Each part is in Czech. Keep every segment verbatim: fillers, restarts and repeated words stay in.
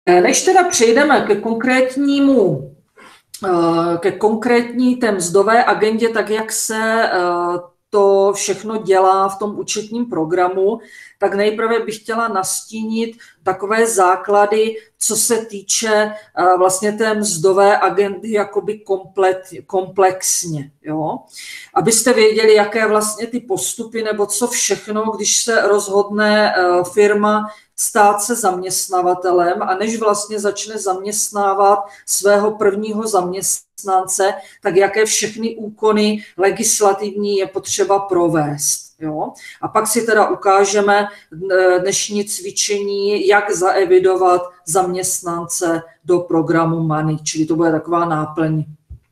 Než teda přejdeme ke konkrétnímu, ke konkrétní té mzdové agendě, tak jak se to všechno dělá v tom účetním programu, tak nejprve bych chtěla nastínit takové základy, co se týče vlastně té mzdové agendy jakoby komplet, komplexně. Jo? Abyste věděli, jaké vlastně ty postupy nebo co všechno, když se rozhodne firma stát se zaměstnavatelem a než vlastně začne zaměstnávat svého prvního zaměstnance, tak jaké všechny úkony legislativní je potřeba provést. Jo? A pak si teda ukážeme dnešní cvičení, jak zaevidovat zaměstnance do programu Money, čili to bude taková náplň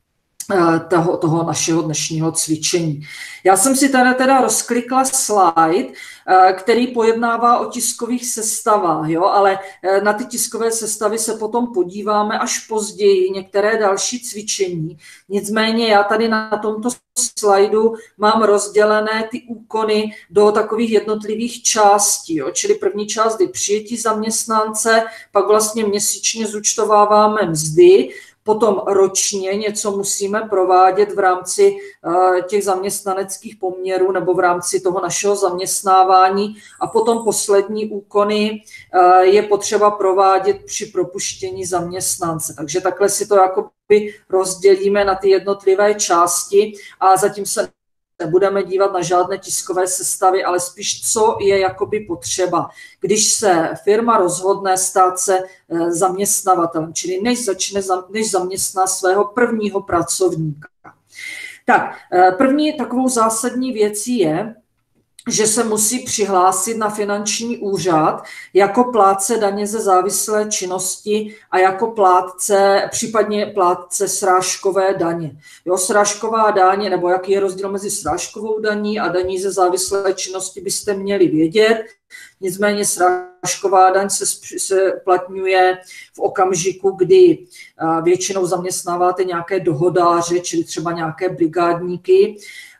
toho, toho našeho dnešního cvičení. Já jsem si tady teda rozklikla slide, který pojednává o tiskových sestavách, jo? Ale na ty tiskové sestavy se potom podíváme až později, některé další cvičení. Nicméně já tady na tomto slajdu mám rozdělené ty úkony do takových jednotlivých částí, jo? Čili první část je přijetí zaměstnance, pak vlastně měsíčně zúčtováváme mzdy, potom ročně něco musíme provádět v rámci těch zaměstnaneckých poměrů nebo v rámci toho našeho zaměstnávání a potom poslední úkony je potřeba provádět při propuštění zaměstnance. Takže takhle si to jakoby rozdělíme na ty jednotlivé části a zatím se nebudeme dívat na žádné tiskové sestavy, ale spíš, co je jakoby potřeba, když se firma rozhodne stát se zaměstnavatelem, čili než začne, než zaměstná svého prvního pracovníka. Tak, první takovou zásadní věcí je, že se musí přihlásit na finanční úřad jako plátce daně ze závislé činnosti a jako plátce, případně plátce srážkové daně. Jo, srážková daň, nebo jaký je rozdíl mezi srážkovou daní a daní ze závislé činnosti, byste měli vědět. Nicméně srážková daň se, se uplatňuje v okamžiku, kdy většinou zaměstnáváte nějaké dohodáře, čili třeba nějaké brigádníky,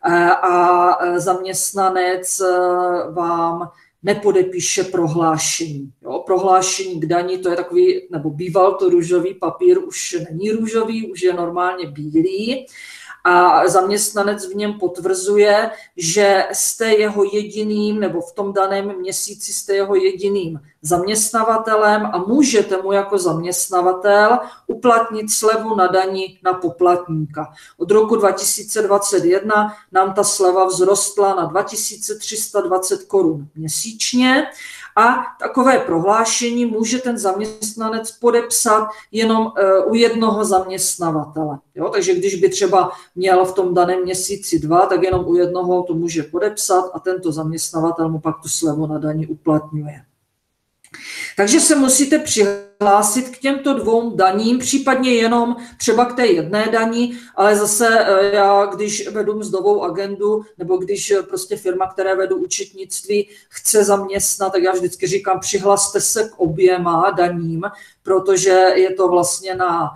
a zaměstnanec vám nepodepíše prohlášení. Jo, prohlášení k dani, to je takový, nebo býval to růžový papír, už není růžový, už je normálně bílý. A zaměstnanec v něm potvrzuje, že jste jeho jediným, nebo v tom daném měsíci jste jeho jediným zaměstnavatelem a můžete mu jako zaměstnavatel uplatnit slevu na dani na poplatníka. Od roku dva tisíce dvacet jedna nám ta sleva vzrostla na dva tisíce tři sta dvacet korun měsíčně a takové prohlášení může ten zaměstnanec podepsat jenom u jednoho zaměstnavatele. Jo? Takže když by třeba měl v tom daném měsíci dva, tak jenom u jednoho to může podepsat a tento zaměstnavatel mu pak tu slevu na dani uplatňuje. Takže se musíte přihlásit k těmto dvou daním, případně jenom třeba k té jedné dani, ale zase já, když vedu mzdovou agendu, nebo když prostě firma, které vedu účetnictví, chce zaměstnat, tak já vždycky říkám, přihlaste se k oběma daním, protože je to vlastně na...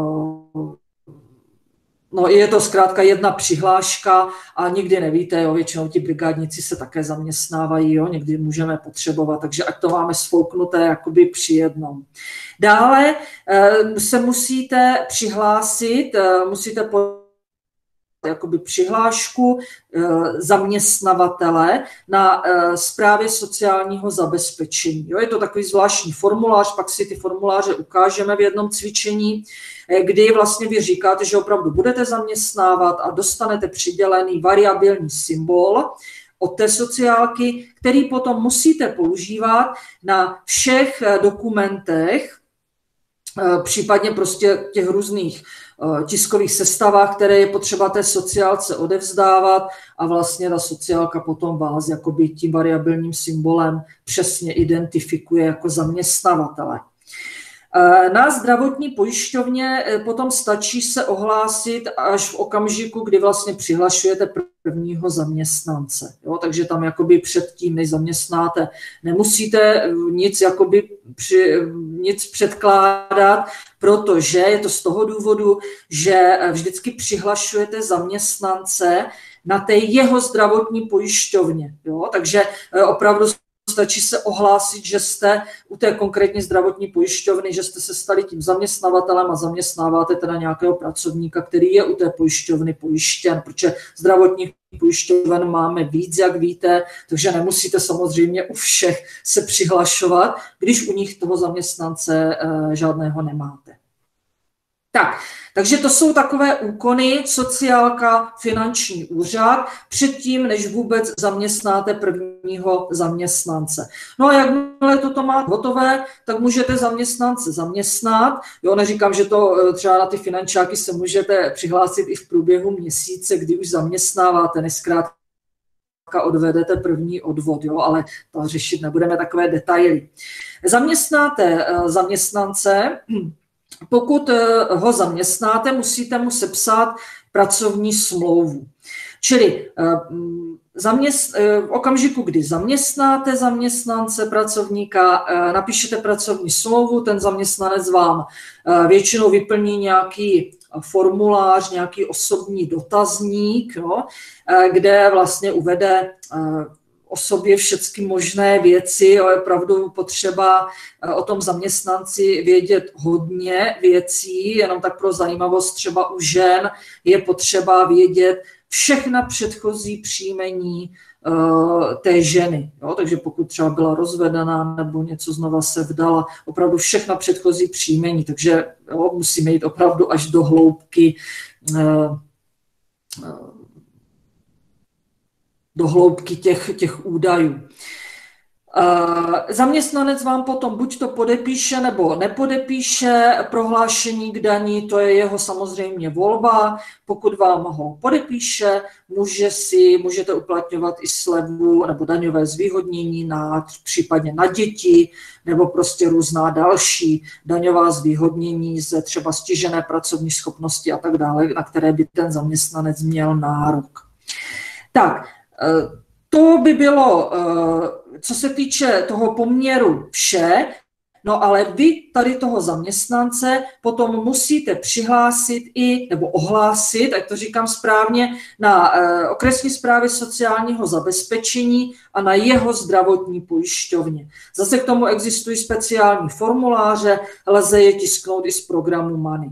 No, je to zkrátka jedna přihláška a nikdy nevíte, jo, většinou ti brigádníci se také zaměstnávají, jo, někdy můžeme potřebovat, takže ať to máme sfouknuté jakoby při jednom. Dále e, se musíte přihlásit, e, musíte po jakoby přihlášku e, zaměstnavatele na e, správě sociálního zabezpečení. Jo, je to takový zvláštní formulář, pak si ty formuláře ukážeme v jednom cvičení, e, kdy vlastně vy říkáte, že opravdu budete zaměstnávat a dostanete přidělený variabilní symbol od té sociálky, který potom musíte používat na všech dokumentech, e, případně prostě těch různých tiskových sestavách, které je potřeba té sociálce odevzdávat a vlastně ta sociálka potom vás jakoby tím variabilním symbolem přesně identifikuje jako zaměstnavatele. Na zdravotní pojišťovně potom stačí se ohlásit až v okamžiku, kdy vlastně přihlašujete prvního zaměstnance. Jo, takže tam jakoby předtím, než zaměstnáte, nemusíte nic, jakoby při, nic předkládat, protože je to z toho důvodu, že vždycky přihlašujete zaměstnance na té jeho zdravotní pojišťovně. Jo, takže opravdu stačí se ohlásit, že jste u té konkrétní zdravotní pojišťovny, že jste se stali tím zaměstnavatelem a zaměstnáváte teda nějakého pracovníka, který je u té pojišťovny pojištěn, protože zdravotních pojišťoven máme víc, jak víte, takže nemusíte samozřejmě u všech se přihlašovat, když u nich toho zaměstnance žádného nemáte. Tak, takže to jsou takové úkony sociálka, finanční úřad, předtím, než vůbec zaměstnáte prvního zaměstnance. No a jakmile toto máte hotové, tak můžete zaměstnance zaměstnat. Jo, neříkám, že to třeba na ty finančáky se můžete přihlásit i v průběhu měsíce, kdy už zaměstnáváte, než zkrátka odvedete první odvod, jo, ale to řešit nebudeme takové detaily. Zaměstnáte zaměstnance. Pokud ho zaměstnáte, musíte mu sepsat pracovní smlouvu. Čili zaměst, v okamžiku, kdy zaměstnáte zaměstnance, pracovníka, napíšete pracovní smlouvu, ten zaměstnanec vám většinou vyplní nějaký formulář, nějaký osobní dotazník, jo, kde vlastně uvede o sobě všechny možné věci. Je opravdu potřeba o tom zaměstnanci vědět hodně věcí, jenom tak pro zajímavost třeba u žen je potřeba vědět všechna předchozí příjmení uh, té ženy. Jo? Takže pokud třeba byla rozvedená nebo něco znova se vdala, opravdu všechna předchozí příjmení, takže jo, musíme jít opravdu až do hloubky uh, uh, do hloubky těch, těch údajů. Zaměstnanec vám potom buď to podepíše nebo nepodepíše prohlášení k daní, to je jeho samozřejmě volba. Pokud vám ho podepíše, může si, můžete uplatňovat i slevu nebo daňové zvýhodnění na, případně na děti nebo prostě různá další daňová zvýhodnění ze třeba stižené pracovní schopnosti a tak dále, na které by ten zaměstnanec měl nárok. Tak, to by bylo, co se týče toho poměru, vše, no ale vy tady toho zaměstnance potom musíte přihlásit i, nebo ohlásit, ať to říkám správně, na okresní správy sociálního zabezpečení a na jeho zdravotní pojišťovně. Zase k tomu existují speciální formuláře, lze je tisknout i z programu Money.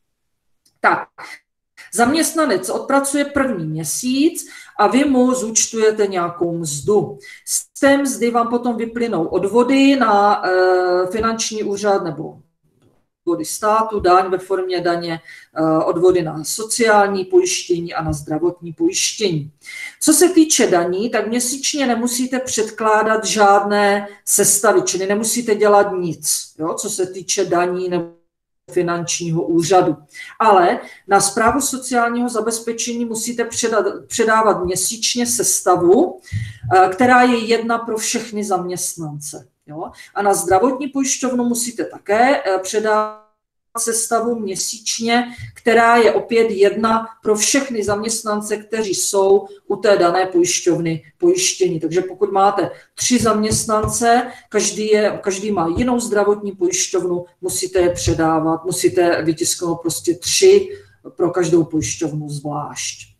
Tak. Zaměstnanec odpracuje první měsíc a vy mu zúčtujete nějakou mzdu. Z té mzdy vám potom vyplynou odvody na e, finanční úřad nebo odvody státu, daň ve formě daně, e, odvody na sociální pojištění a na zdravotní pojištění. Co se týče daní, tak měsíčně nemusíte předkládat žádné sestavy, čili nemusíte dělat nic, jo, co se týče daní nebo finančního úřadu. Ale na správu sociálního zabezpečení musíte předat, předávat měsíčně sestavu, která je jedna pro všechny zaměstnance. Jo? A na zdravotní pojišťovnu musíte také předávat sestavu měsíčně, která je opět jedna pro všechny zaměstnance, kteří jsou u té dané pojišťovny pojištěni. Takže pokud máte tři zaměstnance, každý, je, každý má jinou zdravotní pojišťovnu, musíte je předávat, musíte vytisknout prostě tři pro každou pojišťovnu zvlášť.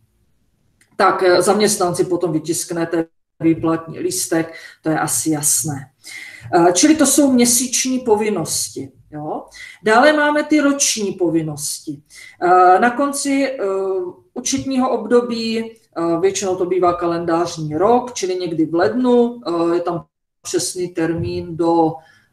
Tak zaměstnanci potom vytisknete výplatní lístek, to je asi jasné. Čili to jsou měsíční povinnosti. Jo? Dále máme ty roční povinnosti. Na konci účetního období, většinou to bývá kalendářní rok, čili někdy v lednu, je tam přesný termín do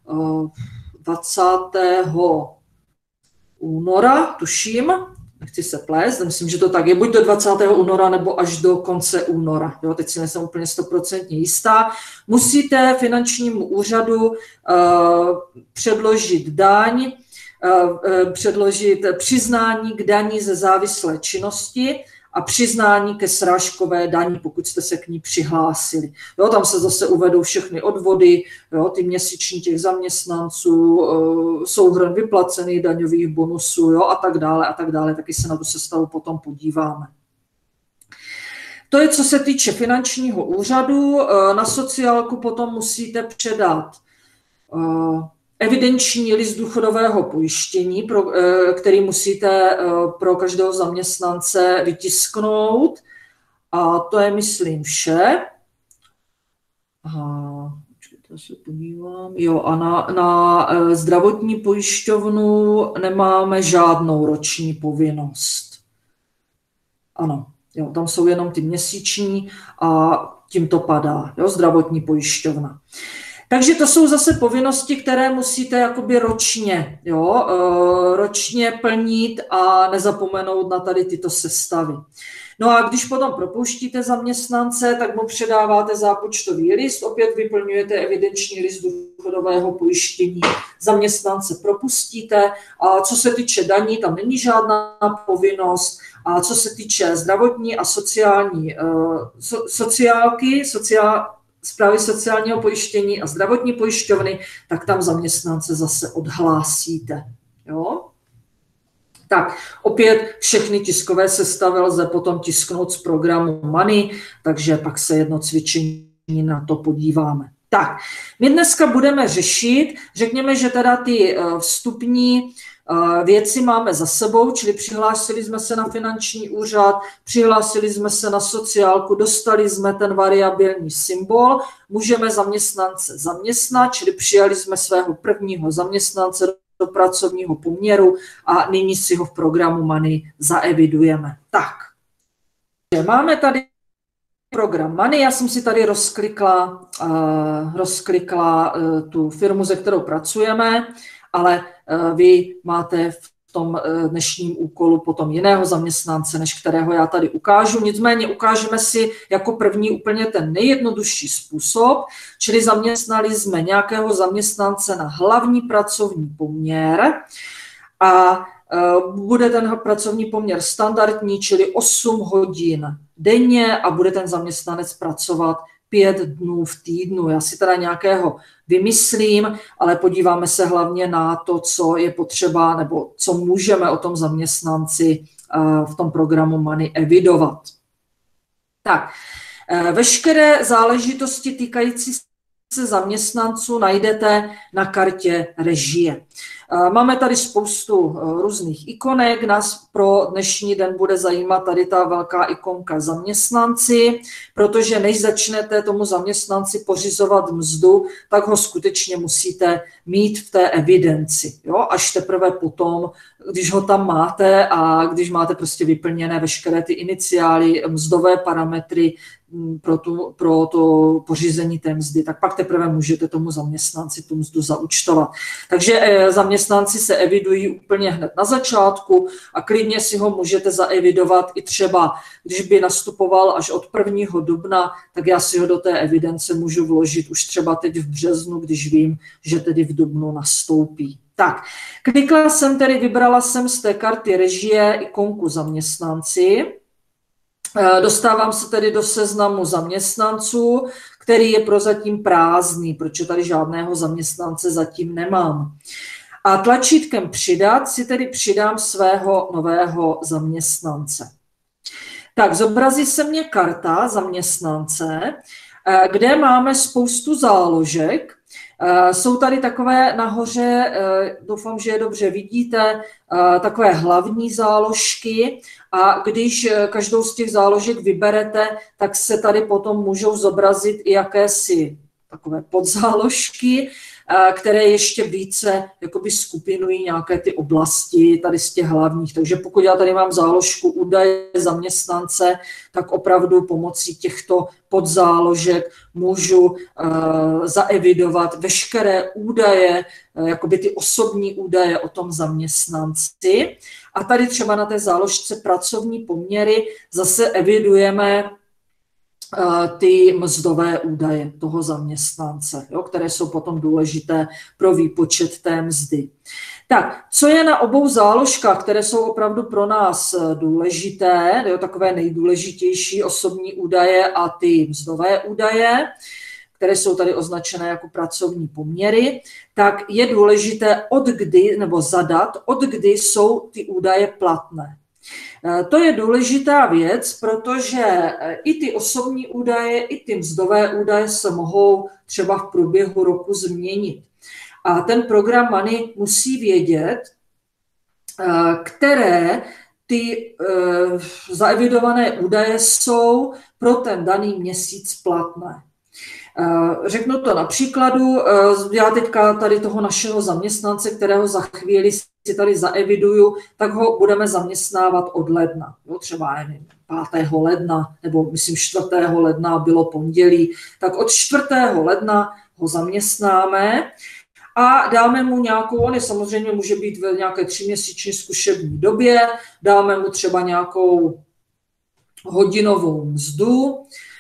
dvacátého února, tuším, nechci se plést, myslím, že to tak je, buď do dvacátého února nebo až do konce února. Jo, teď si nejsem úplně stoprocentně jistá. Musíte finančnímu úřadu uh, předložit daň, uh, předložit přiznání k daní ze závislé činnosti a přiznání ke srážkové daní, pokud jste se k ní přihlásili. Jo, tam se zase uvedou všechny odvody, jo, ty měsíční těch zaměstnanců, souhrn vyplacených daňových bonusů, jo, a tak dále, a tak dále. Taky se na tu sestavu potom podíváme. To je, co se týče finančního úřadu. Na sociálku potom musíte předat evidenční list důchodového pojištění, pro, který musíte pro každého zaměstnance vytisknout. A to je, myslím, vše. Aha, To se podívám. Jo, a na, na zdravotní pojišťovnu nemáme žádnou roční povinnost. Ano, jo, tam jsou jenom ty měsíční a tím to padá, jo, zdravotní pojišťovna. Takže to jsou zase povinnosti, které musíte jakoby ročně, jo, ročně plnit a nezapomenout na tady tyto sestavy. No a když potom propouštíte zaměstnance, tak mu předáváte zápočtový list, opět vyplňujete evidenční list důchodového pojištění, zaměstnance propustíte a co se týče daní, tam není žádná povinnost a co se týče zdravotní a sociální so, sociálky, sociál, správy sociálního pojištění a zdravotní pojišťovny, tak tam zaměstnance zase odhlásíte. Jo? Tak, opět všechny tiskové sestavy lze potom tisknout z programu Money, takže pak se jedno cvičení na to podíváme. Tak, my dneska budeme řešit, řekněme, že teda ty vstupní věci máme za sebou, čili přihlásili jsme se na finanční úřad, přihlásili jsme se na sociálku, dostali jsme ten variabilní symbol, můžeme zaměstnance zaměstnat, čili přijali jsme svého prvního zaměstnance do pracovního poměru a nyní si ho v programu Money zaevidujeme. Tak, máme tady program Money, já jsem si tady rozklikla, uh, rozklikla uh, tu firmu, se kterou pracujeme, ale uh, vy máte v tom uh, dnešním úkolu potom jiného zaměstnance, než kterého já tady ukážu. Nicméně ukážeme si jako první úplně ten nejjednodušší způsob, čili zaměstnali jsme nějakého zaměstnance na hlavní pracovní poměr a bude ten pracovní poměr standardní, čili osm hodin denně a bude ten zaměstnanec pracovat pět dnů v týdnu. Já si teda nějakého vymyslím, ale podíváme se hlavně na to, co je potřeba nebo co můžeme o tom zaměstnanci v tom programu Money evidovat. Tak, veškeré záležitosti týkající se zaměstnanců najdete na kartě režie. Máme tady spoustu různých ikonek, nás pro dnešní den bude zajímat tady ta velká ikonka zaměstnanci, protože než začnete tomu zaměstnanci pořizovat mzdu, tak ho skutečně musíte mít v té evidenci. Jo? Až teprve potom, když ho tam máte a když máte prostě vyplněné veškeré ty iniciály, mzdové parametry pro, tu, pro to pořízení té mzdy, tak pak teprve můžete tomu zaměstnanci tu mzdu zaúčtovat. Takže zaměstnanci se evidují úplně hned na začátku a klidně si ho můžete zaevidovat i třeba, když by nastupoval až od prvního dubna, tak já si ho do té evidence můžu vložit už třeba teď v březnu, když vím, že tedy v dubnu nastoupí. Tak, klikla jsem tedy, vybrala jsem z té karty režie ikonku zaměstnanci. Dostávám se tedy do seznamu zaměstnanců, který je prozatím prázdný, protože tady žádného zaměstnance zatím nemám. A tlačítkem přidat si tedy přidám svého nového zaměstnance. Tak, zobrazí se mě karta zaměstnance, kde máme spoustu záložek. Jsou tady takové nahoře, doufám, že je dobře vidíte, takové hlavní záložky a když každou z těch záložek vyberete, tak se tady potom můžou zobrazit i jakési takové podzáložky, které ještě více jakoby skupinují nějaké ty oblasti tady z těch hlavních. Takže pokud já tady mám záložku údaje zaměstnance, tak opravdu pomocí těchto podzáložek můžu uh, zaevidovat veškeré údaje, uh, jakoby ty osobní údaje o tom zaměstnanci. A tady třeba na té záložce pracovní poměry zase evidujeme ty mzdové údaje toho zaměstnance, jo, které jsou potom důležité pro výpočet té mzdy. Tak, co je na obou záložkách, které jsou opravdu pro nás důležité, jo, takové nejdůležitější osobní údaje a ty mzdové údaje, které jsou tady označené jako pracovní poměry, tak je důležité od kdy, nebo zadat, od kdy jsou ty údaje platné. To je důležitá věc, protože i ty osobní údaje, i ty mzdové údaje se mohou třeba v průběhu roku změnit. A ten program Money musí vědět, které ty zaevidované údaje jsou pro ten daný měsíc platné. Řeknu to na příkladu, já teďka tady toho našeho zaměstnance, kterého za chvíli si tady zaeviduju, tak ho budeme zaměstnávat od ledna. Jo, třeba nevím, pátého ledna, nebo myslím čtvrtého ledna bylo pondělí, tak od čtvrtého ledna ho zaměstnáme a dáme mu nějakou, on je samozřejmě může být ve nějaké tříměsíční zkušební době, dáme mu třeba nějakou hodinovou mzdu,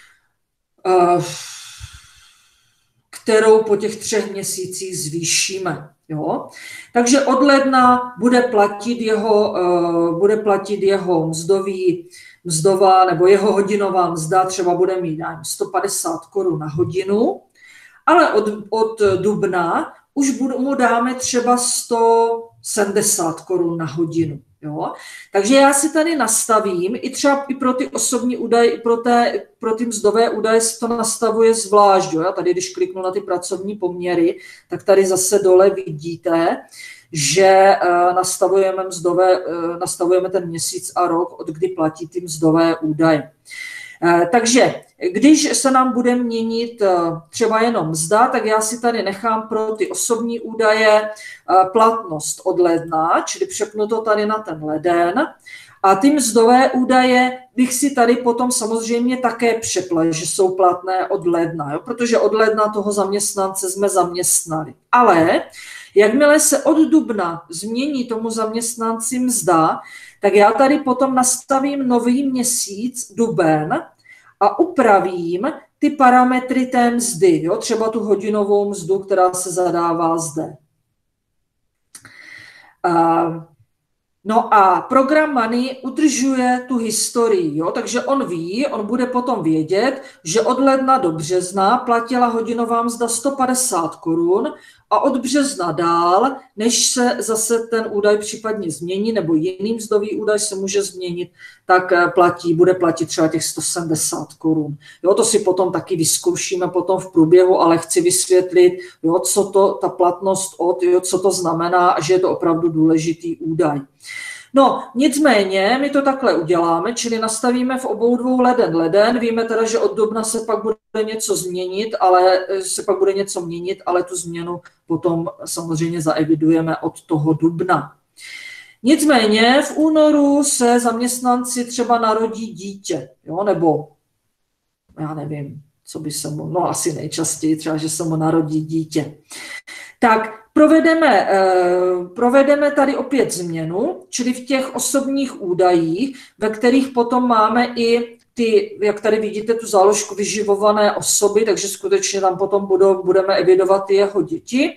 kterou po těch třech měsících zvýšíme. Jo? Takže od ledna bude platit jeho, bude platit jeho mzdový, mzdová nebo jeho hodinová mzda, třeba bude mít nevím, sto padesát korun na hodinu, ale od, od dubna už mu dáme třeba sto sedmdesát korun na hodinu. Jo? Takže já si tady nastavím, i třeba i pro ty osobní údaje, i pro, té, pro ty mzdové údaje se to nastavuje zvlášť. Jo? Já tady, když kliknu na ty pracovní poměry, tak tady zase dole vidíte, že uh, nastavujeme, mzdové, uh, nastavujeme ten měsíc a rok, od kdy platí ty mzdové údaje. Uh, takže když se nám bude měnit uh, třeba jenom mzda, tak já si tady nechám pro ty osobní údaje uh, platnost od ledna, čili přepnu to tady na ten leden. A ty mzdové údaje bych si tady potom samozřejmě také přepla, že jsou platné od ledna, jo? Protože od ledna toho zaměstnance jsme zaměstnali. Ale jakmile se od dubna změní tomu zaměstnanci mzda, tak já tady potom nastavím nový měsíc, duben, a upravím ty parametry té mzdy, jo? Třeba tu hodinovou mzdu, která se zadává zde. Uh, No a program Money udržuje tu historii, jo? Takže on ví, on bude potom vědět, že od ledna do března platila hodinová mzda sto padesát korun a od března dál, než se zase ten údaj případně změní, nebo jiný mzdový údaj se může změnit, tak platí, bude platit třeba těch sto sedmdesát korun. Jo, to si potom taky vyzkoušíme potom v průběhu, ale chci vysvětlit, jo, co to, ta platnost od, jo, co to znamená a že je to opravdu důležitý údaj. No, nicméně my to takhle uděláme, čili nastavíme v obou dvou leden leden. Víme teda, že od dubna se pak bude něco změnit, ale se pak bude něco měnit, ale tu změnu potom samozřejmě zaevidujeme od toho dubna. Nicméně v únoru se zaměstnanci třeba narodí dítě, jo, nebo já nevím, co by se mu, no asi nejčastěji třeba, že se mu narodí dítě. Tak provedeme, provedeme tady opět změnu, čili v těch osobních údajích, ve kterých potom máme i ty, jak tady vidíte, tu záložku vyživované osoby, takže skutečně tam potom budou, budeme evidovat i jeho děti.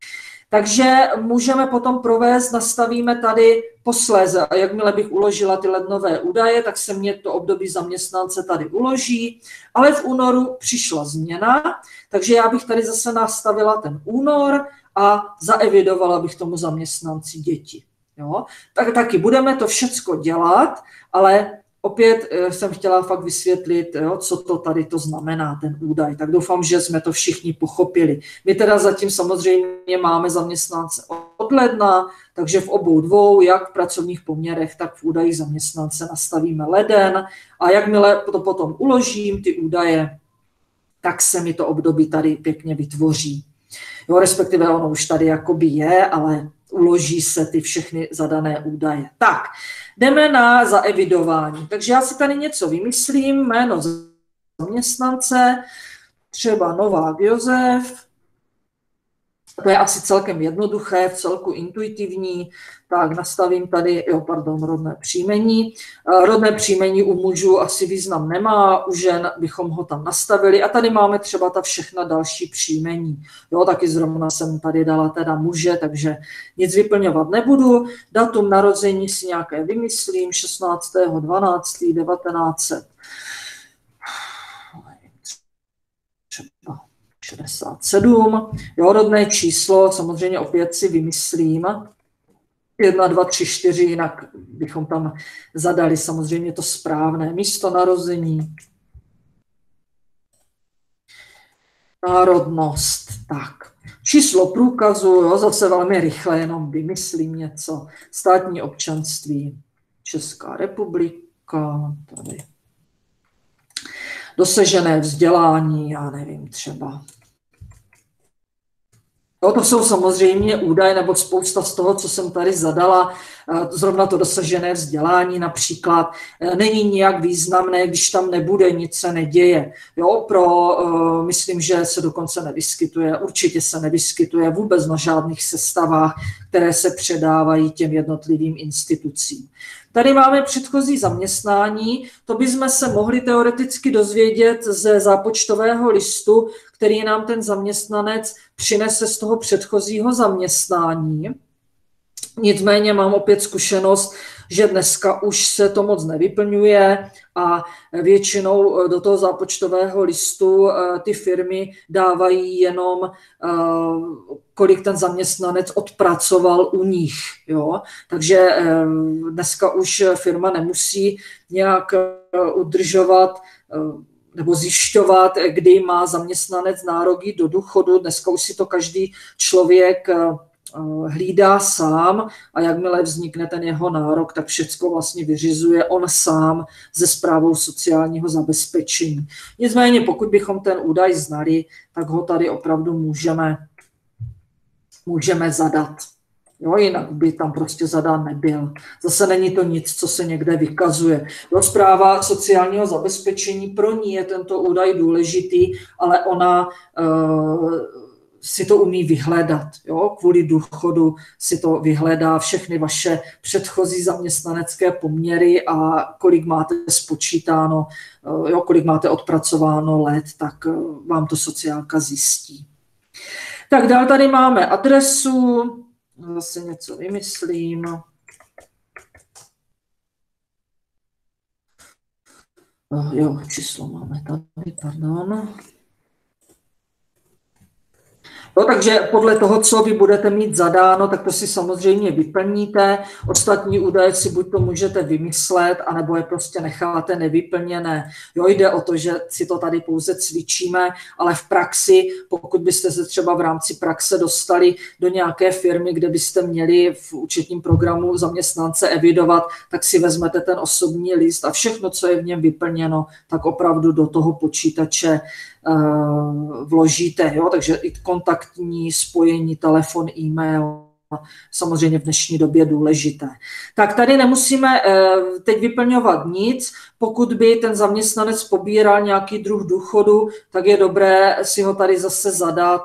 Takže můžeme potom provést, nastavíme tady posléze. A jakmile bych uložila ty lednové údaje, tak se mě to období zaměstnance tady uloží. Ale v únoru přišla změna, takže já bych tady zase nastavila ten únor a zaevidovala bych tomu zaměstnanci děti. Jo? Tak taky budeme to všecko dělat, ale opět jsem chtěla fakt vysvětlit, jo, co to tady to znamená, ten údaj. Tak doufám, že jsme to všichni pochopili. My teda zatím samozřejmě máme zaměstnance od ledna, takže v obou dvou, jak v pracovních poměrech, tak v údajích zaměstnance nastavíme leden a jakmile to potom uložím, ty údaje, tak se mi to období tady pěkně vytvoří. Jo, respektive ono už tady jakoby je, ale uloží se ty všechny zadané údaje. Tak, jdeme na zaevidování. Takže já si tady něco vymyslím, jméno zaměstnance, třeba Novák Josef, to je asi celkem jednoduché, v celku intuitivní, tak nastavím tady, jo, pardon, rodné příjmení. Rodné příjmení u mužů asi význam nemá, u žen bychom ho tam nastavili a tady máme třeba ta všechna další příjmení. Jo, taky zrovna jsem tady dala teda muže, takže nic vyplňovat nebudu. Datum narození si nějaké vymyslím, šestnáctého dvanáctého devatenáct set šedesát sedm, jo, rodné číslo, samozřejmě opět si vymyslím, jedna, dva, tři, čtyři, jinak bychom tam zadali samozřejmě to správné místo narození. Národnost, tak. Číslo průkazu, jo, zase velmi rychle, jenom vymyslím něco. Státní občanství, Česká republika, tady. dosažené vzdělání, já nevím, třeba. No, to jsou samozřejmě údaje nebo spousta z toho, co jsem tady zadala, zrovna to dosažené vzdělání například, není nijak významné, když tam nebude, nic se neděje. Jo, pro, myslím, že se dokonce nevyskytuje, určitě se nevyskytuje vůbec na žádných sestavách, které se předávají těm jednotlivým institucím. Tady máme předchozí zaměstnání, to bychom se mohli teoreticky dozvědět ze zápočtového listu, který nám ten zaměstnanec přinese z toho předchozího zaměstnání. Nicméně mám opět zkušenost, že dneska už se to moc nevyplňuje a většinou do toho zápočtového listu ty firmy dávají jenom, kolik ten zaměstnanec odpracoval u nich. Jo? Takže dneska už firma nemusí nějak udržovat nebo zjišťovat, kdy má zaměstnanec nárok jít do důchodu. Dneska už si to každý člověk hlídá sám a jakmile vznikne ten jeho nárok, tak všecko vlastně vyřizuje on sám se správou sociálního zabezpečení. Nicméně, pokud bychom ten údaj znali, tak ho tady opravdu můžeme, můžeme zadat. Jo, jinak by tam prostě zadán nebyl. Zase není to nic, co se někde vykazuje. Jo, správa sociálního zabezpečení, pro ní je tento údaj důležitý, ale ona uh, si to umí vyhledat. Jo? Kvůli důchodu si to vyhledá všechny vaše předchozí zaměstnanecké poměry a kolik máte spočítáno, jo? Kolik máte odpracováno let, tak vám to sociálka zjistí. Tak dál tady máme adresu, zase něco vymyslím. Jo, číslo máme tady, pardon. No, takže podle toho, co vy budete mít zadáno, tak to si samozřejmě vyplníte. Ostatní údaje si buď to můžete vymyslet, anebo je prostě necháte nevyplněné. Jo, jde o to, že si to tady pouze cvičíme, ale v praxi, pokud byste se třeba v rámci praxe dostali do nějaké firmy, kde byste měli v účetním programu zaměstnance evidovat, tak si vezmete ten osobní list a všechno, co je v něm vyplněno, tak opravdu do toho počítače vložíte, jo? Takže i kontaktní spojení, telefon, e-mail, samozřejmě v dnešní době důležité. Tak tady nemusíme teď vyplňovat nic, pokud by ten zaměstnanec pobíral nějaký druh důchodu, tak je dobré si ho tady zase zadat,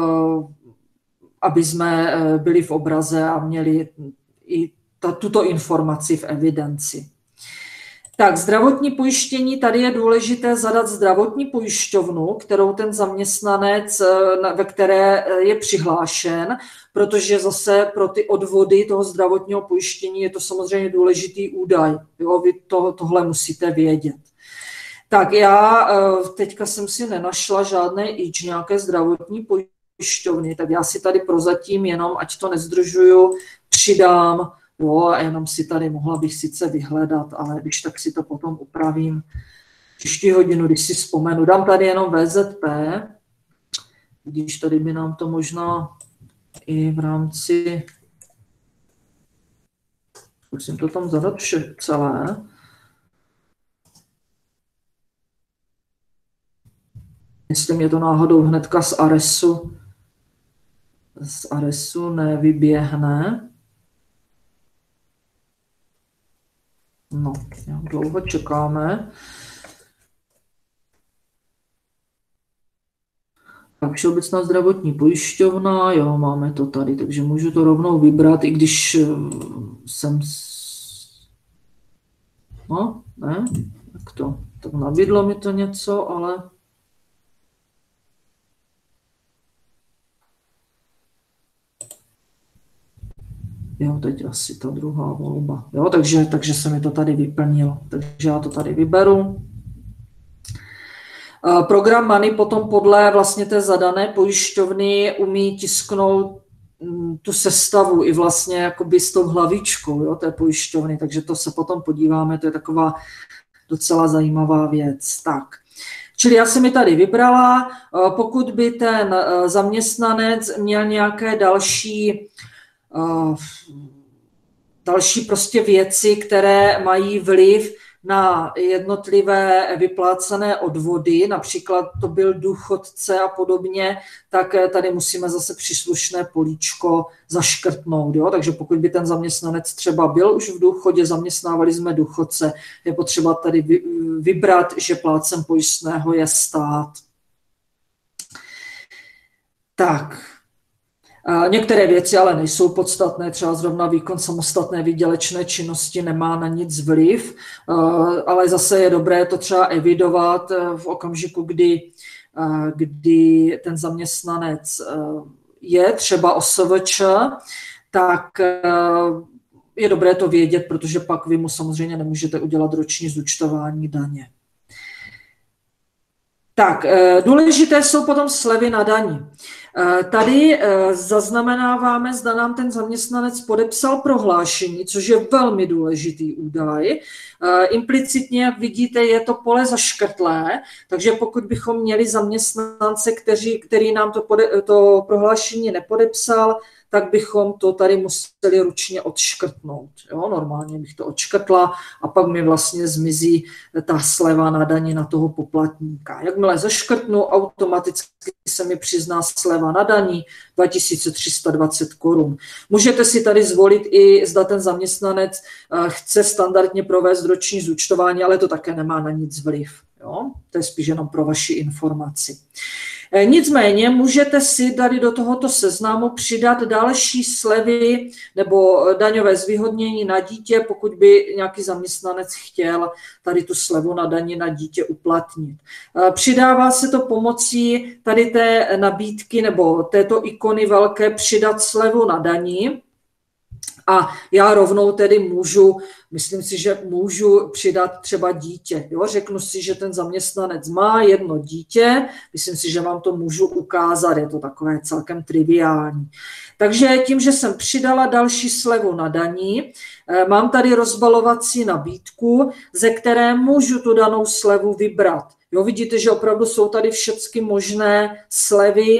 aby jsme byli v obraze a měli i tuto informaci v evidenci. Tak, zdravotní pojištění, tady je důležité zadat zdravotní pojišťovnu, kterou ten zaměstnanec, ve které je přihlášen, protože zase pro ty odvody toho zdravotního pojištění je to samozřejmě důležitý údaj. Jo, vy to, tohle musíte vědět. Tak já teďka jsem si nenašla žádné ič, nějaké zdravotní pojišťovny, tak já si tady prozatím jenom, ať to nezdržuju, přidám. Jo, a jenom si tady mohla bych sice vyhledat, ale když tak si to potom upravím příští hodinu, když si vzpomenu. Dám tady jenom V Z P, když tady by nám to možná i v rámci... Musím to tam zadat vše celé. Jestli mě to náhodou hnedka z Aresu, z Aresu nevyběhne. No, jak dlouho čekáme. Tak všeobecná zdravotní pojišťovna, jo, máme to tady, takže můžu to rovnou vybrat, i když jsem... No, ne, jak to? Tak nabídlo mi to něco, ale... Jo, teď asi ta druhá volba. Jo, takže, takže se mi to tady vyplnilo. Takže já to tady vyberu. Program Money potom podle vlastně té zadané pojišťovny umí tisknout tu sestavu i vlastně jakoby s tou hlavičkou, jo, té pojišťovny. Takže to se potom podíváme, to je taková docela zajímavá věc. Tak. Čili já jsem mi tady vybrala. Pokud by ten zaměstnanec měl nějaké další další prostě věci, které mají vliv na jednotlivé vyplácené odvody, například to byl důchodce a podobně, tak tady musíme zase příslušné políčko zaškrtnout. Jo? Takže pokud by ten zaměstnanec třeba byl už v důchodě, zaměstnávali jsme důchodce, je potřeba tady vybrat, že plátcem pojistného je stát. Tak. Některé věci ale nejsou podstatné, třeba zrovna výkon samostatné výdělečné činnosti nemá na nic vliv, ale zase je dobré to třeba evidovat v okamžiku, kdy, kdy ten zaměstnanec je třeba O S V Č, tak je dobré to vědět, protože pak vy mu samozřejmě nemůžete udělat roční zúčtování daně. Tak, důležité jsou potom slevy na dani. Tady zaznamenáváme, zda nám ten zaměstnanec podepsal prohlášení, což je velmi důležitý údaj. Implicitně, jak vidíte, je to pole zaškrtlé, takže pokud bychom měli zaměstnance, který, který nám to, pode, to prohlášení nepodepsal, tak bychom to tady museli ručně odškrtnout. Jo, normálně bych to odškrtla a pak mi vlastně zmizí ta sleva na dani na toho poplatníka. Jakmile zaškrtnu, automaticky se mi přizná sleva na dani dva tisíce tři sta dvacet korun. Můžete si tady zvolit i, zda ten zaměstnanec chce standardně provést roční zúčtování, ale to také nemá na nic vliv. Jo? To je spíš jenom pro vaši informaci. Nicméně můžete si tady do tohoto seznamu přidat další slevy nebo daňové zvýhodnění na dítě, pokud by nějaký zaměstnanec chtěl tady tu slevu na dani na dítě uplatnit. Přidává se to pomocí tady té nabídky nebo této ikony velké přidat slevu na dani. A já rovnou tedy můžu, myslím si, že můžu přidat třeba dítě. Jo? Řeknu si, že ten zaměstnanec má jedno dítě, myslím si, že vám to můžu ukázat, je to takové celkem triviální. Takže tím, že jsem přidala další slevu na dani, mám tady rozbalovací nabídku, ze které můžu tu danou slevu vybrat. Jo? Vidíte, že opravdu jsou tady všechny možné slevy,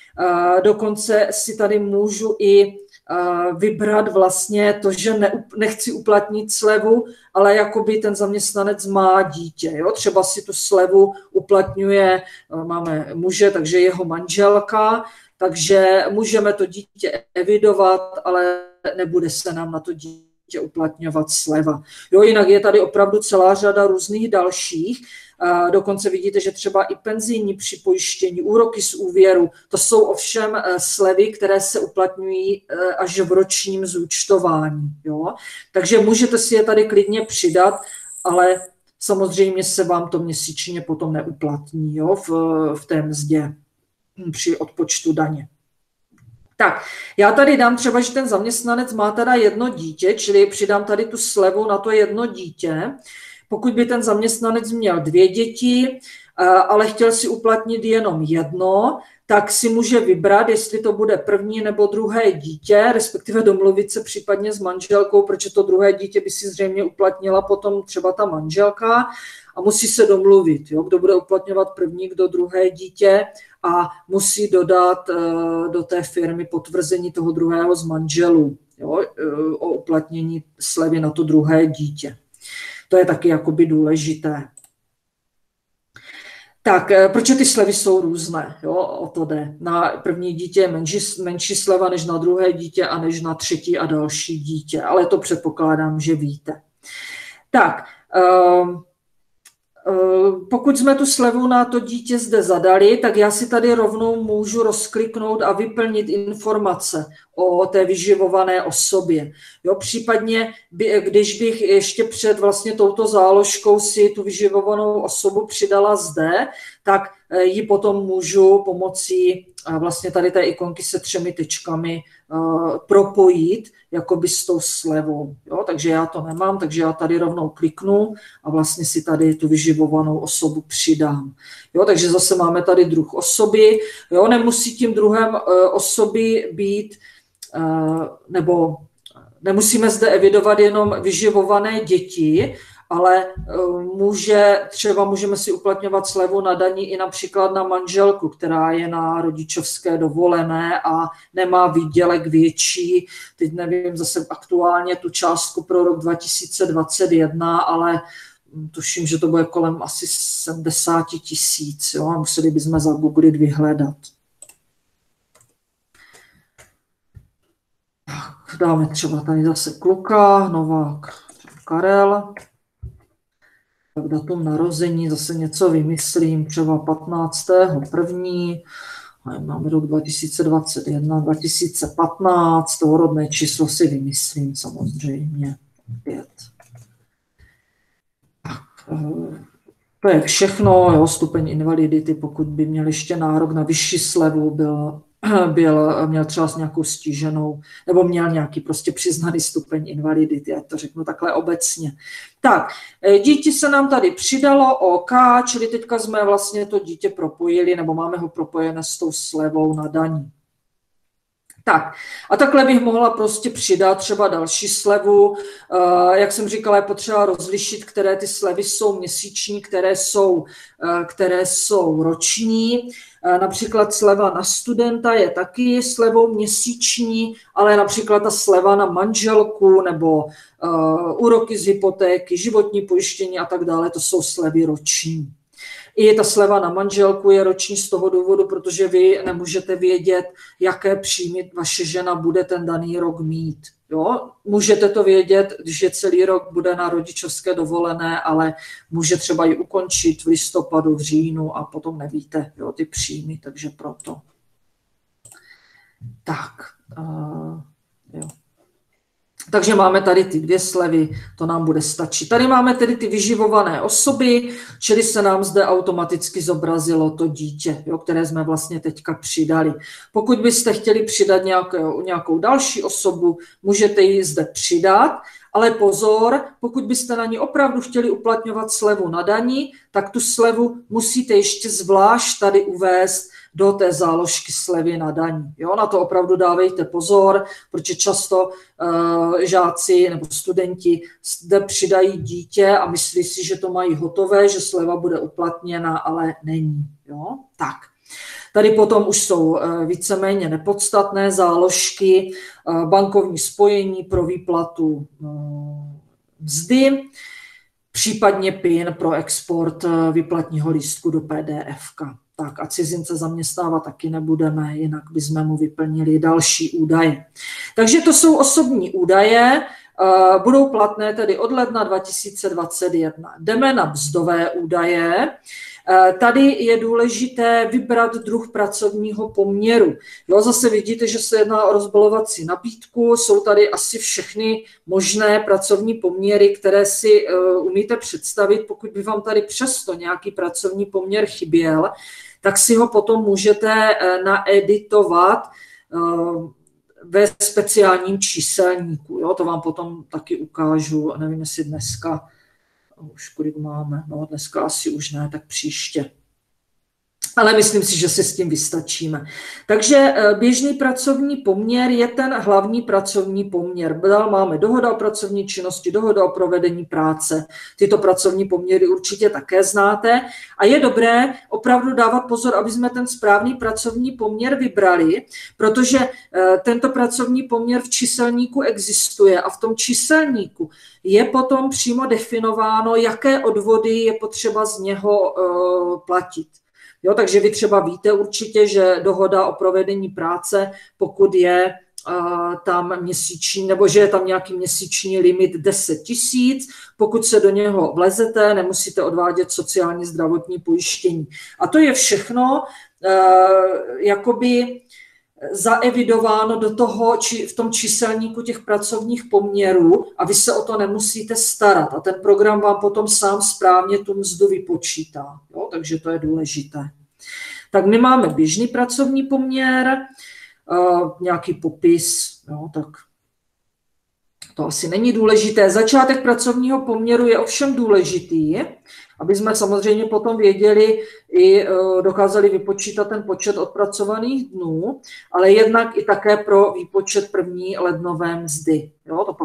dokonce si tady můžu i vybrat vlastně to, že ne, nechci uplatnit slevu, ale jakoby ten zaměstnanec má dítě. Jo? Třeba si tu slevu uplatňuje, máme muže, takže jeho manželka, takže můžeme to dítě evidovat, ale nebude se nám na to dítě uplatňovat sleva. Jo, jinak je tady opravdu celá řada různých dalších. Dokonce vidíte, že třeba i penzijní připojištění, úroky z úvěru, to jsou ovšem slevy, které se uplatňují až v ročním zúčtování. Jo? Takže můžete si je tady klidně přidat, ale samozřejmě se vám to měsíčně potom neuplatní, jo? V, v té mzdě při odpočtu daně. Tak, já tady dám třeba, že ten zaměstnanec má teda jedno dítě, čili přidám tady tu slevu na to jedno dítě. Pokud by ten zaměstnanec měl dvě děti, ale chtěl si uplatnit jenom jedno, tak si může vybrat, jestli to bude první nebo druhé dítě, respektive domluvit se případně s manželkou, protože to druhé dítě by si zřejmě uplatnila potom třeba ta manželka a musí se domluvit, jo, kdo bude uplatňovat první, kdo druhé dítě a musí dodat do té firmy potvrzení toho druhého z manželů, jo, o uplatnění slevy na to druhé dítě. To je taky jakoby důležité. Tak, proč ty slevy jsou různé? Jo, o to jde. Na první dítě je menší, menší sleva než na druhé dítě a než na třetí a další dítě, ale to předpokládám, že víte. Tak, um, pokud jsme tu slevu na to dítě zde zadali, tak já si tady rovnou můžu rozkliknout a vyplnit informace o té vyživované osobě. Jo, případně, když bych ještě před vlastně touto záložkou si tu vyživovanou osobu přidala zde, tak ji potom můžu pomocí vlastně tady té ikonky se třemi tečkami propojit jakoby s tou slevou. Jo, takže já to nemám, takže já tady rovnou kliknu a vlastně si tady tu vyživovanou osobu přidám. Jo, takže zase máme tady druh osoby. Jo, nemusí tím druhem osoby být, nebo nemusíme zde evidovat jenom vyživované děti, ale může, třeba můžeme si uplatňovat slevu na dani i například na manželku, která je na rodičovské dovolené a nemá výdělek větší. Teď nevím zase aktuálně tu částku pro rok dva tisíce dvacet jedna, ale tuším, že to bude kolem asi sedmdesát tisíc, jo, a museli bychom zagooglit, vyhledat. Tak, dáme třeba tady zase kluka, Novák Karel. Tak datum narození, zase něco vymyslím, třeba patnáctého prvního Máme rok dva tisíce dvacet jedna, dva tisíce patnáct, toho rodné číslo si vymyslím samozřejmě. Pět. Tak, to je všechno, jo, stupeň invalidity, pokud by měl ještě nárok na vyšší slevu, byl, byl, měl třeba s nějakou stíženou, nebo měl nějaký prostě přiznaný stupeň invalidity, já to řeknu takhle obecně. Tak, dítě se nám tady přidalo, OK, čili teďka jsme vlastně to dítě propojili, nebo máme ho propojené s tou slevou na daní. Tak, a takhle bych mohla prostě přidat třeba další slevu. Jak jsem říkala, je potřeba rozlišit, které ty slevy jsou měsíční, které jsou, které jsou roční. Například sleva na studenta je taky slevou měsíční, ale například ta sleva na manželku nebo úroky z hypotéky, životní pojištění a tak dále, to jsou slevy roční. I ta sleva na manželku je roční z toho důvodu, protože vy nemůžete vědět, jaké příjmy vaše žena bude ten daný rok mít. Jo? Můžete to vědět, když je celý rok, bude na rodičovské dovolené, ale může třeba ji ukončit v listopadu, v říjnu a potom nevíte, jo, ty příjmy, takže proto. Tak, uh, jo. Takže máme tady ty dvě slevy, to nám bude stačit. Tady máme tedy ty vyživované osoby, čili se nám zde automaticky zobrazilo to dítě, jo, které jsme vlastně teďka přidali. Pokud byste chtěli přidat nějakou, nějakou další osobu, můžete ji zde přidat, ale pozor, pokud byste na ní opravdu chtěli uplatňovat slevu na dani, tak tu slevu musíte ještě zvlášť tady uvést do té záložky slevy na daní. Jo, na to opravdu dávejte pozor, protože často uh, žáci nebo studenti zde přidají dítě a myslí si, že to mají hotové, že sleva bude uplatněna, ale není. Jo? Tak. Tady potom už jsou uh, víceméně nepodstatné záložky, uh, bankovní spojení pro výplatu uh, mzdy, případně PIN pro export uh, výplatního lístku do P D F ka. Tak a cizince zaměstnávat taky nebudeme, jinak bychom mu vyplnili další údaje. Takže to jsou osobní údaje, budou platné tedy od ledna dva tisíce dvacet jedna. Jdeme na mzdové údaje. Tady je důležité vybrat druh pracovního poměru. Jo, zase vidíte, že se jedná o rozbalovací nabídku, jsou tady asi všechny možné pracovní poměry, které si uh, umíte představit. Pokud by vám tady přesto nějaký pracovní poměr chyběl, tak si ho potom můžete uh, naeditovat uh, ve speciálním číselníku. Jo, to vám potom taky ukážu, nevím, jestli dneska, už kolik máme, no dneska asi už ne, tak příště. Ale myslím si, že se s tím vystačíme. Takže běžný pracovní poměr je ten hlavní pracovní poměr. Dál máme dohoda o pracovní činnosti, dohoda o provedení práce. Tyto pracovní poměry určitě také znáte. A je dobré opravdu dávat pozor, aby jsme ten správný pracovní poměr vybrali, protože tento pracovní poměr v číselníku existuje a v tom číselníku je potom přímo definováno, jaké odvody je potřeba z něho platit. Jo, takže vy třeba víte určitě, že dohoda o provedení práce, pokud je uh, tam měsíční, nebo že je tam nějaký měsíční limit deset tisíc, pokud se do něho vlezete, nemusíte odvádět sociální zdravotní pojištění. A to je všechno uh, jakoby zaevidováno do toho, či v tom číselníku těch pracovních poměrů a vy se o to nemusíte starat. A ten program vám potom sám správně tu mzdu vypočítá. Jo? Takže to je důležité. Tak my máme běžný pracovní poměr, uh, nějaký popis, jo? Tak to asi není důležité. Začátek pracovního poměru je ovšem důležitý, aby jsme samozřejmě potom věděli i dokázali vypočítat ten počet odpracovaných dnů, ale jednak i také pro výpočet první lednové mzdy. Jo, to pak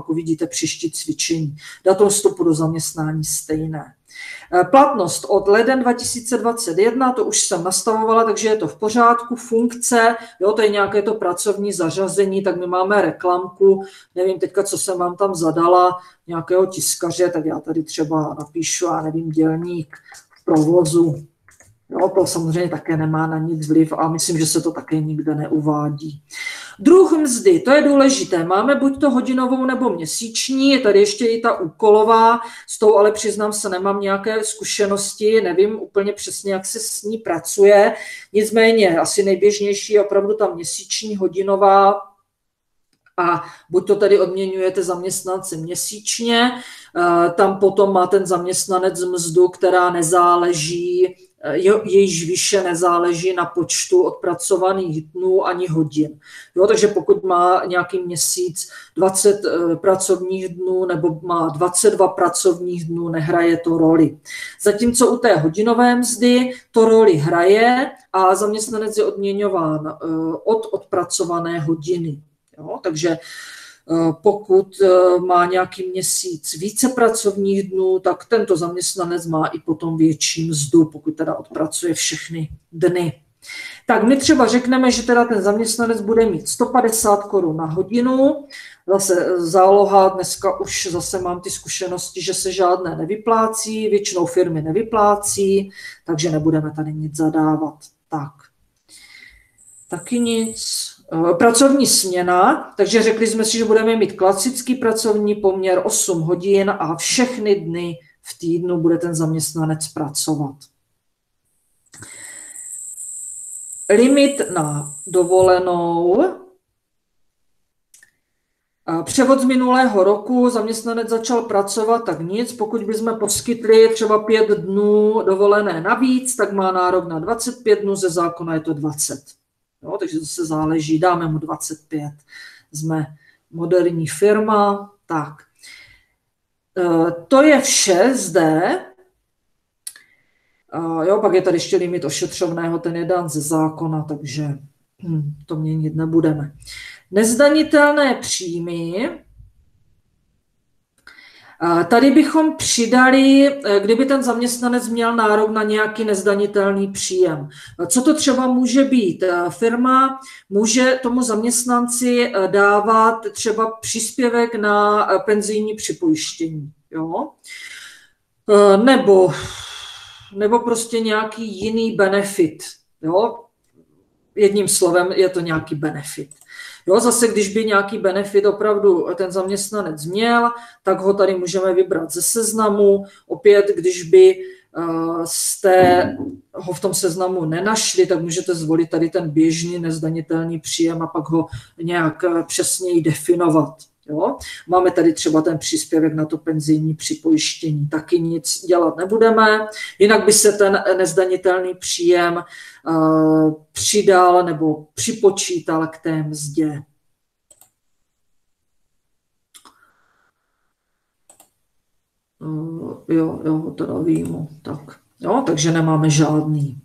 pak uvidíte příští cvičení. Datum vstupu do zaměstnání stejné. Platnost od leden dva tisíce dvacet jedna, to už jsem nastavovala, takže je to v pořádku. Funkce, jo, to je nějaké to pracovní zařazení, tak my máme reklamku, nevím teďka, co jsem vám tam zadala, nějakého tiskaře, tak já tady třeba napíšu, já nevím, dělník v provozu. Jo, to samozřejmě také nemá na nic vliv a myslím, že se to také nikde neuvádí. Druh mzdy, to je důležité. Máme buď to hodinovou nebo měsíční, je tady ještě i ta úkolová, s tou ale přiznám se, nemám nějaké zkušenosti, nevím úplně přesně, jak se s ní pracuje. Nicméně asi nejběžnější je opravdu ta měsíční hodinová a buď to tady odměňujete zaměstnance měsíčně, tam potom má ten zaměstnanec mzdu, která nezáleží, jejíž výše nezáleží na počtu odpracovaných dnů ani hodin. Jo, takže pokud má nějaký měsíc dvacet pracovních dnů nebo má dvacet dva pracovních dnů, nehraje to roli. Zatímco u té hodinové mzdy to roli hraje a zaměstnanec je odměňován od odpracované hodiny. Jo, takže pokud má nějaký měsíc více pracovních dnů, tak tento zaměstnanec má i potom větší mzdu, pokud teda odpracuje všechny dny. Tak my třeba řekneme, že teda ten zaměstnanec bude mít sto padesát korun na hodinu, zase záloha, dneska už zase mám ty zkušenosti, že se žádné nevyplácí, většinou firmy nevyplácí, takže nebudeme tady nic zadávat. Tak, taky nic. Pracovní směna, takže řekli jsme si, že budeme mít klasický pracovní poměr osm hodin a všechny dny v týdnu bude ten zaměstnanec pracovat. Limit na dovolenou. Převod z minulého roku, zaměstnanec začal pracovat, tak nic, pokud bychom poskytli třeba pět dnů dovolené navíc, tak má nárok na dvacet pět dnů, ze zákona je to dvacet. Jo, takže to se záleží, dáme mu dvacet pět. Jsme moderní firma, tak. E, to je vše zde. E, jo, pak je tady ještě limit ošetřovného, ten je dán ze zákona, takže hm, to měnit nebudeme. Nezdanitelné příjmy. Tady bychom přidali, kdyby ten zaměstnanec měl nárok na nějaký nezdanitelný příjem. Co to třeba může být? Firma může tomu zaměstnanci dávat třeba příspěvek na penzijní připojištění. Jo? Nebo, nebo prostě nějaký jiný benefit. Jo? Jedním slovem je to nějaký benefit. Jo, zase, když by nějaký benefit opravdu ten zaměstnanec měl, tak ho tady můžeme vybrat ze seznamu. Opět, když by jste ho v tom seznamu nenašli, tak můžete zvolit tady ten běžný nezdanitelný příjem a pak ho nějak přesněji definovat. Jo? Máme tady třeba ten příspěvek na to penzijní připojištění, taky nic dělat nebudeme, jinak by se ten nezdanitelný příjem uh, přidal nebo připočítal k té mzdě. Uh, jo, jo, teda výjmu, tak. Jo, takže nemáme žádný.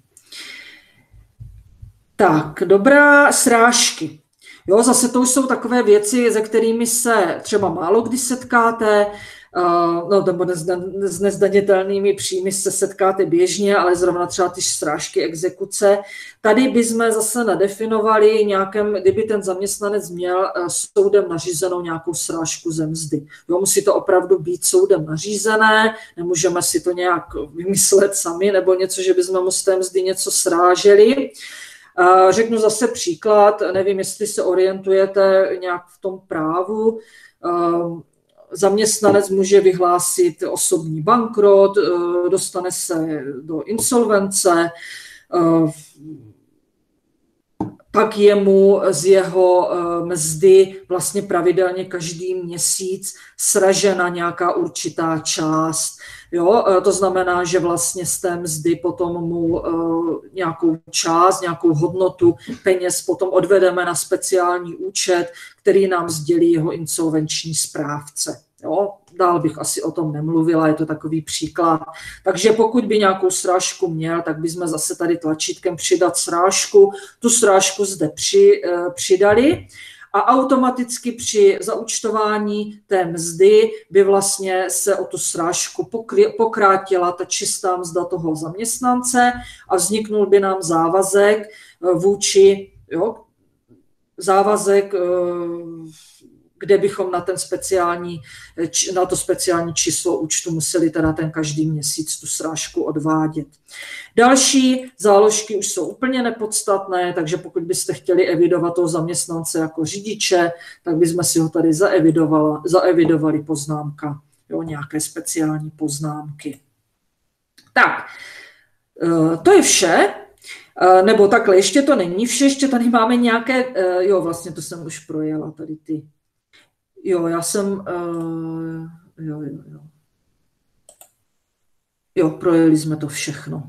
Tak, dobrá, srážky. Jo, zase to už jsou takové věci, se kterými se třeba málo kdy setkáte, no, nebo s nezdanitelnými příjmy se setkáte běžně, ale zrovna třeba ty srážky exekuce. Tady bychom zase nadefinovali nějakém, kdyby ten zaměstnanec měl soudem nařízenou nějakou srážku ze mzdy. Jo, musí to opravdu být soudem nařízené, nemůžeme si to nějak vymyslet sami, nebo něco, že bychom mu z té mzdy něco sráželi. Řeknu zase příklad, nevím, jestli se orientujete nějak v tom právu. Zaměstnanec může vyhlásit osobní bankrot, dostane se do insolvence, pak je mu z jeho mzdy vlastně pravidelně každý měsíc sražena nějaká určitá část. Jo, to znamená, že vlastně z té mzdy potom mu nějakou část, nějakou hodnotu peněz potom odvedeme na speciální účet, který nám sdělí jeho insolvenční správce. Jo, dál bych asi o tom nemluvila, je to takový příklad. Takže pokud by nějakou srážku měl, tak bychom zase tady tlačítkem přidat srážku, tu srážku zde při, přidali. a automaticky při zaúčtování té mzdy by vlastně se o tu srážku pokrátila ta čistá mzda toho zaměstnance a vzniknul by nám závazek vůči, jo, závazek, kde bychom na, ten speciální, na to speciální číslo účtu museli teda ten každý měsíc tu srážku odvádět. Další záložky už jsou úplně nepodstatné, takže pokud byste chtěli evidovat toho zaměstnance jako řidiče, tak bychom si ho tady zaevidovali, zaevidovali poznámka, jo, nějaké speciální poznámky. Tak, to je vše. Nebo takhle, ještě to není vše, ještě tady máme nějaké, jo, vlastně to jsem už projela, tady ty. Jo, já jsem, uh, jo, jo, jo. Jo, projeli jsme to všechno.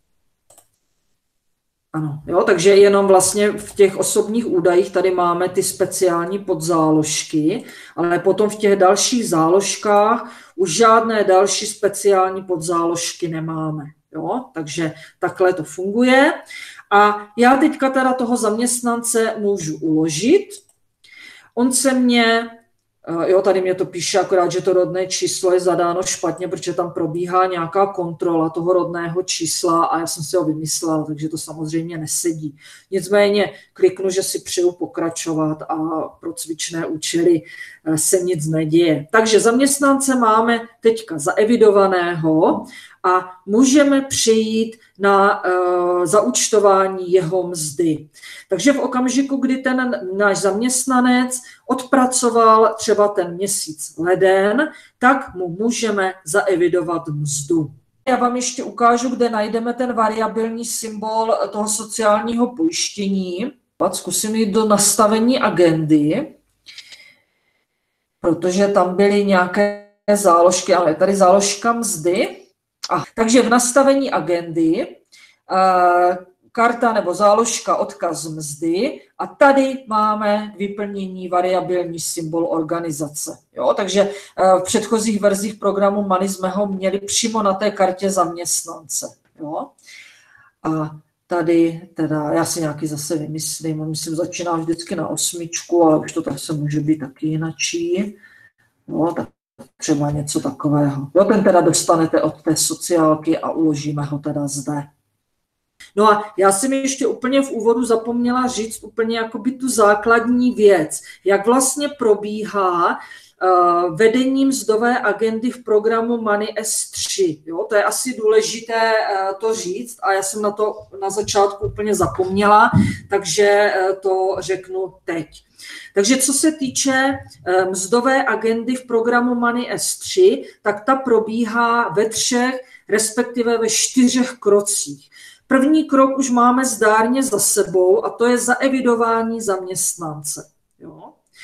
Ano, jo, takže jenom vlastně v těch osobních údajích tady máme ty speciální podzáložky, ale potom v těch dalších záložkách už žádné další speciální podzáložky nemáme. Jo, takže takhle to funguje. A já teďka teda toho zaměstnance můžu uložit. On se mě, jo, tady mě to píše akorát, že to rodné číslo je zadáno špatně, protože tam probíhá nějaká kontrola toho rodného čísla a já jsem si ho vymyslela, takže to samozřejmě nesedí. Nicméně kliknu, že si přeju pokračovat a pro cvičné účely se nic neděje. Takže zaměstnance máme teďka zaevidovaného a můžeme přejít na uh, zaúčtování jeho mzdy. Takže v okamžiku, kdy ten náš zaměstnanec odpracoval třeba ten měsíc leden, tak mu můžeme zaevidovat mzdu. Já vám ještě ukážu, kde najdeme ten variabilní symbol toho sociálního pojištění. Zkusím jít do nastavení agendy, protože tam byly nějaké záložky, ale je tady záložka mzdy. A, takže v nastavení agendy uh, karta nebo záložka odkaz mzdy a tady máme vyplnění variabilní symbol organizace. Jo? Takže uh, v předchozích verzích programu Money jsme ho měli přímo na té kartě zaměstnance. Jo? A tady teda, já si nějaký zase vymyslím, myslím, začíná vždycky na osmičku, ale už to zase může být taky jinačí. Jo, tak třeba něco takového. Jo, ten teda dostanete od té sociálky a uložíme ho teda zde. No a já jsem ještě úplně v úvodu zapomněla říct úplně jakoby tu základní věc, jak vlastně probíhá uh, vedení mzdové agendy v programu Money S tři. Jo, to je asi důležité uh, to říct a já jsem na to na začátku úplně zapomněla, takže uh, to řeknu teď. Takže co se týče mzdové agendy v programu Money S tři, tak ta probíhá ve třech, respektive ve čtyřech krocích. První krok už máme zdárně za sebou a to je zaevidování zaměstnance. Jo?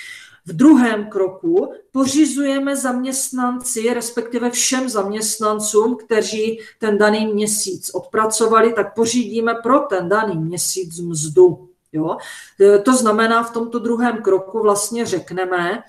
V druhém kroku pořizujeme zaměstnanci, respektive všem zaměstnancům, kteří ten daný měsíc odpracovali, tak pořídíme pro ten daný měsíc mzdu. Jo? To znamená, v tomto druhém kroku vlastně řekneme,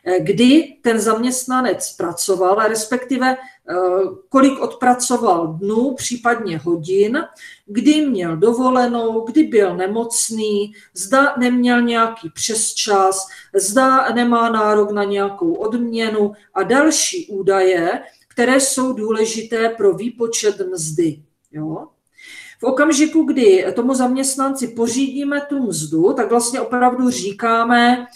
kdy ten zaměstnanec pracoval, respektive kolik odpracoval dnů, případně hodin, kdy měl dovolenou, kdy byl nemocný, zda neměl nějaký přesčas, zda nemá nárok na nějakou odměnu a další údaje, které jsou důležité pro výpočet mzdy. Jo? V okamžiku, kdy tomu zaměstnanci pořídíme tu mzdu, tak vlastně opravdu říkáme,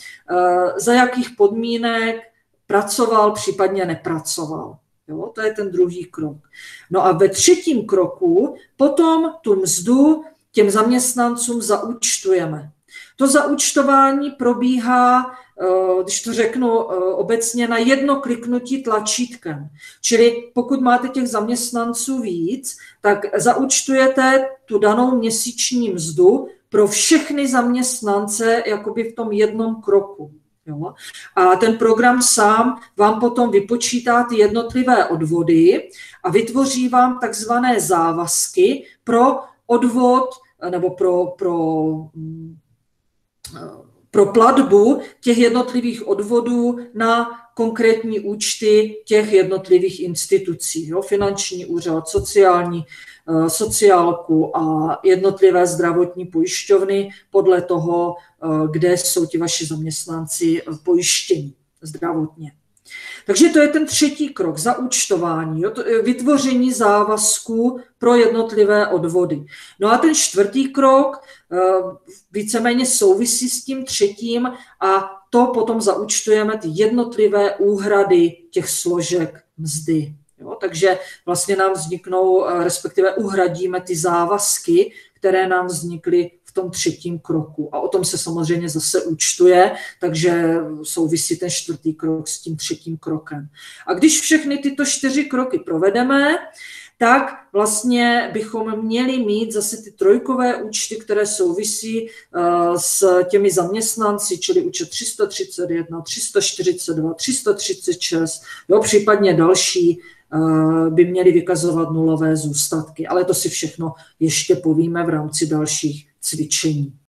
za jakých podmínek pracoval, případně nepracoval. Jo, to je ten druhý krok. No a ve třetím kroku potom tu mzdu těm zaměstnancům zaúčtujeme. To zaúčtování probíhá, když to řeknu obecně, na jedno kliknutí tlačítkem. Čili pokud máte těch zaměstnanců víc, tak zaúčtujete tu danou měsíční mzdu pro všechny zaměstnance jakoby v tom jednom kroku. Jo? A ten program sám vám potom vypočítá ty jednotlivé odvody a vytvoří vám takzvané závazky pro odvod nebo pro, pro pro platbu těch jednotlivých odvodů na konkrétní účty těch jednotlivých institucí, jo, finanční úřad, sociální, sociálku a jednotlivé zdravotní pojišťovny podle toho, kde jsou ti vaši zaměstnanci pojištění zdravotně. Takže to je ten třetí krok, zaúčtování, jo, to je vytvoření závazků pro jednotlivé odvody. No a ten čtvrtý krok víceméně souvisí s tím třetím a to potom zaúčtujeme ty jednotlivé úhrady těch složek mzdy. Jo, takže vlastně nám vzniknou, respektive uhradíme ty závazky, které nám vznikly v tom třetím kroku. A o tom se samozřejmě zase účtuje, takže souvisí ten čtvrtý krok s tím třetím krokem. A když všechny tyto čtyři kroky provedeme, tak vlastně bychom měli mít zase ty trojkové účty, které souvisí s těmi zaměstnanci, čili účet tři sta třicet jedna, tři sta čtyřicet dva, tři sta třicet šest, jo, případně další by měly vykazovat nulové zůstatky. Ale to si všechno ještě povíme v rámci dalších cvičení.